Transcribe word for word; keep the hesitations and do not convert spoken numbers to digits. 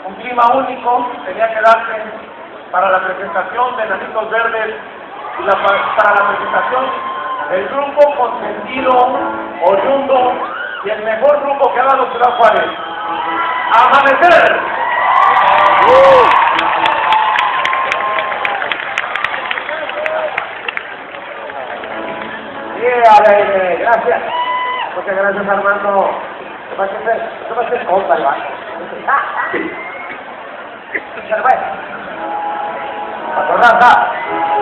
un clima único tenía que darse para la presentación de Enanitos Verdes y la, para la presentación del grupo consentido, oriundo y el mejor grupo que ha dado Ciudad Juárez. ¡Amanecer! ¡Uh! Yeah, gracias. Muchas gracias, Armando. ¿Qué va a hacer? ¿Qué va a hacer compa, el vato? Sí. Pero bueno. ¡Patorraza!